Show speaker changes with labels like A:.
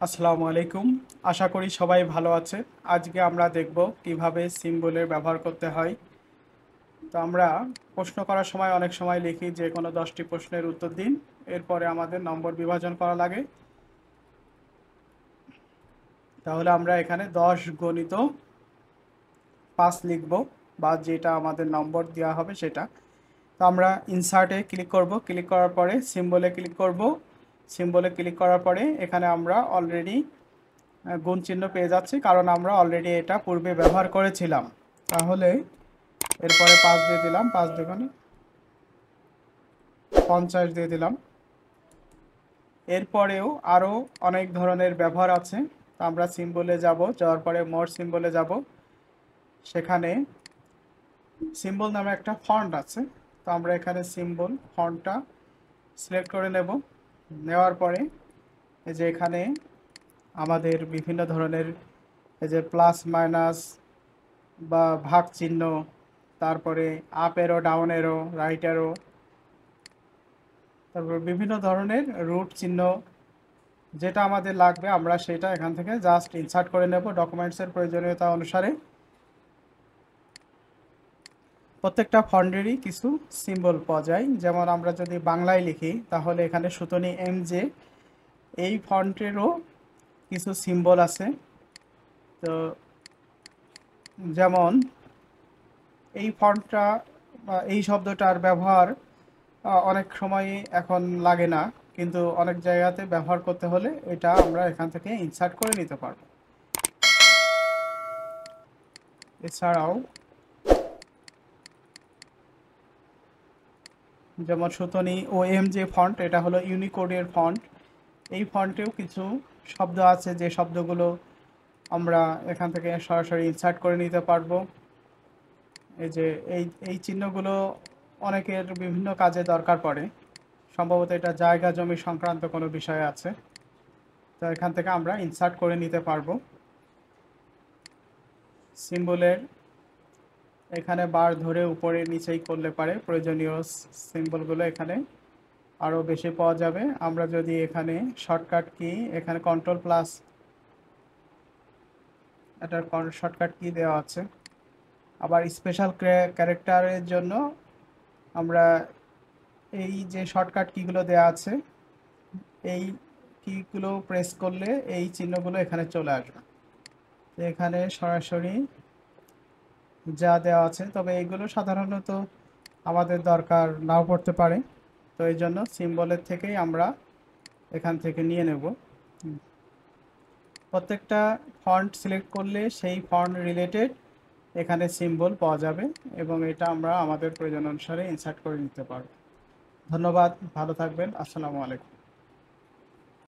A: আসসালামু আলাইকুম। আশা করি সবাই ভালো আছে। আজকে আমরা দেখব কিভাবে সিম্বলের ব্যবহার করতে হয়। তো আমরা প্রশ্ন করার সময় অনেক সময় লিখি যে কোনো 10টি প্রশ্নের উত্তর দিন। এরপরে আমাদের নম্বর বিভাজন করা লাগে। তাহলে আমরা এখানে 10 গণিত 5 লিখব, বা যেটা আমাদের নম্বর দেওয়া হবে সেটা। তো আমরা ইনসার্টে ক্লিক করব, ক্লিক করার পরে সিম্বলে ক্লিক করব। সিম্বলে ক্লিক করার পরে এখানে আমরা অলরেডি গুণ চিহ্ন পেয়ে যাচ্ছি, কারণ আমরা অলরেডি এটা পূর্বে ব্যবহার করেছিলাম। তাহলে এরপরে 5 দিয়ে দিলাম, 5 দুগুণে 50 দিয়ে দিলাম। এরপরেও আরও অনেক ধরনের ব্যবহার আছে। তো আমরা সিম্বলে যাব, যাওয়ার পরে মোর সিম্বলে যাব। সেখানে সিম্বল নামে একটা ফন্ট আছে। তো আমরা এখানে সিম্বল ফন্টটা সিলেক্ট করে নেব। নেওয়ার পরে এই যে এখানে আমাদের বিভিন্ন ধরনের এই যে প্লাস মাইনাস বা ভাগ চিহ্ন, তারপরে up arrow, down arrow, right arrow, তারপর বিভিন্ন ধরনের রুট চিহ্ন, যেটা আমাদের লাগবে আমরা সেটা এখান থেকে জাস্ট ইনসার্ট করে নেব ডকুমেন্টসের প্রয়োজনীয়তা অনুসারে। প্রত্যেকটা ফন্টেরই কিছু সিম্বল পাওয়া যায়। যেমন আমরা যদি বাংলায় লিখি তাহলে এখানে সুতনি MJ, এই ফন্টেরও কিছু সিম্বল আছে। তো যেমন এই ফন্টটা বা এই শব্দটার ব্যবহার অনেক সময় এখন লাগে না, কিন্তু অনেক জায়গাতে ব্যবহার করতে হলে এটা আমরা এখান থেকে ইনসার্ট করে নিতে পারবো। এছাড়াও যেমন সুতনি OMJ ফন্ট, এটা হলো ইউনিকোডের ফন্ট। এই ফন্টেও কিছু শব্দ আছে যে শব্দগুলো আমরা এখান থেকে সরাসরি ইনসার্ট করে নিতে পারবো। এই যে এই এই চিহ্নগুলো অনেকের বিভিন্ন কাজে দরকার পড়ে। সম্ভবত এটা জায়গা জমি সংক্রান্ত কোনো বিষয় আছে। তো এখান থেকে আমরা ইনসার্ট করে নিতে পারবো। সিম্বলের এখানে বার ধরে উপরে নিচেই করলে পারে প্রয়োজনীয় সিম্বলগুলো এখানে আরও বেশি পাওয়া যাবে। আমরা যদি এখানে শর্টকাট কি, এখানে কন্ট্রোল প্লাস, এটার শর্টকাট কি দেওয়া আছে। আবার স্পেশাল ক্যারেক্টারের জন্য আমরা এই যে শর্টকাট কিগুলো দেওয়া আছে, এই কিগুলো প্রেস করলে এই চিহ্নগুলো এখানে চলে আসবে। এখানে সরাসরি যা দেওয়া আছে, তবে এইগুলো সাধারণত আমাদের দরকার নাও পড়তে পারে। তো এই জন্য সিম্বলের থেকেই আমরা এখান থেকে নিয়ে নেব। প্রত্যেকটা ফন্ট সিলেক্ট করলে সেই ফন্ট রিলেটেড এখানে সিম্বল পাওয়া যাবে, এবং এটা আমরা আমাদের প্রয়োজন অনুসারে ইনসার্ট করে নিতে পারব। ধন্যবাদ, ভালো থাকবেন। আসসালামু আলাইকুম।